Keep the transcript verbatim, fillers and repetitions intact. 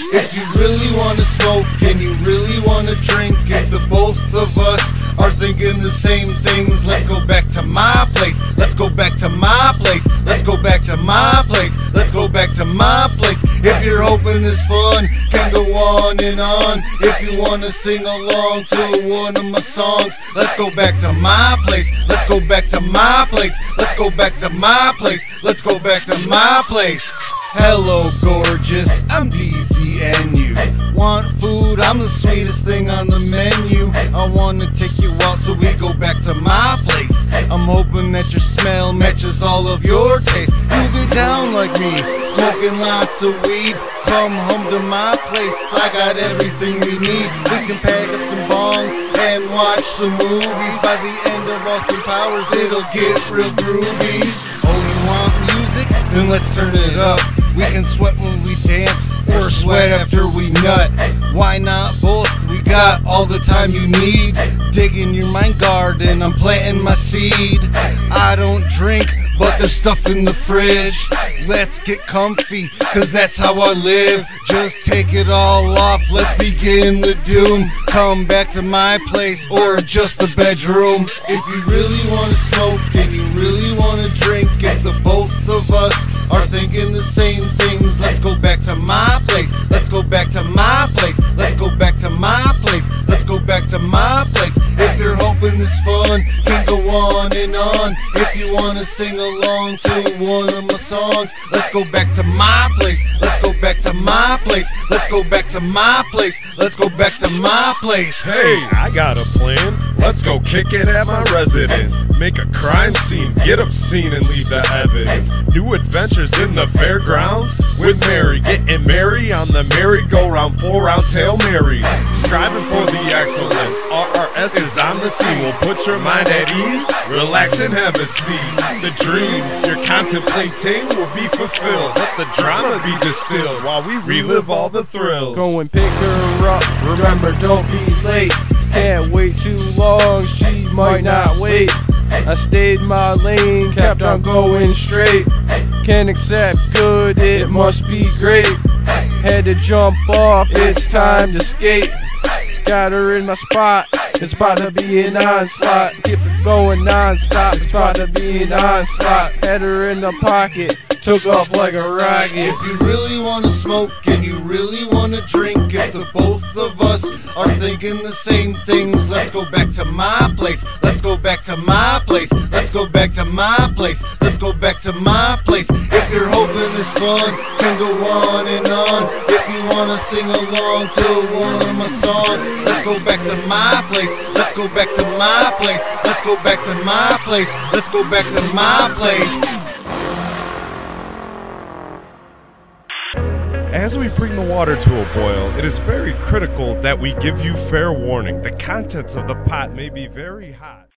If you really wanna smoke and you really wanna drink, if the both of us are thinking the same things, let's go back to my place. Let's go back to my place. Let's go back to my place. Let's go back to my place. If you're hoping this fun can go on and on, if you wanna sing along to one of my songs, let's go back to my place. Let's go back to my place. Let's go back to my place. Let's go back to my place. Hello gorgeous, I'm D Z N U. Want food? I'm the sweetest thing on the menu. I wanna take you out so we go back to my place. I'm hoping that your smell matches all of your taste. You get down like me, smoking lots of weed. Come home to my place, I got everything we need. We can pack up some bongs and watch some movies. By the end of Austin Powers, it'll get real groovy. Oh, you want music? Then let's turn it up. We can sweat when we dance, or sweat after we nut. Why not both? We got all the time you need. Digging your mind garden, I'm planting my seed. I don't drink, but there's stuff in the fridge. Let's get comfy, cause that's how I live. Just take it all off, let's begin the doom. Come back to my place, or just the bedroom. If you really wanna smoke and you really wanna drink, if the both of us are thinking the same things, let's go back to my place. Let's go back to my place. Let's go back to my place. Let's go back to my place. If you're hoping this fun can go on and on, if you wanna sing along to one of my songs, let's go back to my place. Let's go back to my place. Let's go back to my place. Let's go back to my place. Hey, I got a plan. Let's go kick it at my residence. Make a crime scene, get obscene and leave the evidence. New adventures in the fairgrounds with Mary. Getting merry on the merry-go-round, four-round Hail Mary. Striving for the excellence, R R S is on the scene. We'll put your mind at ease, relax and have a seat. The dreams you're contemplating will be fulfilled. Let the drama be distilled while we relive all the thrills. Go and pick her up, remember don't be late. Can't wait too long, she might not wait. I stayed my lane, kept on going straight. Can't accept good, it must be great. Had to jump off, it's time to skate. Got her in my spot, it's about to be an onslaught. Keep it going non-stop, it's about to be an onslaught. Had her in the pocket, took off like a rocket. If you really wanna smoke and you really wanna drink, if the both of us are thinking the same things, let's go back to my place. Let's go back to my place. Let's go back to my place. Let's go back to my place. If you're hoping this fun can go on and on, if you wanna sing along to one of my songs, let's go back to my place. Let's go back to my place. Let's go back to my place. Let's go back to my place. As we bring the water to a boil, it is very critical that we give you fair warning. The contents of the pot may be very hot.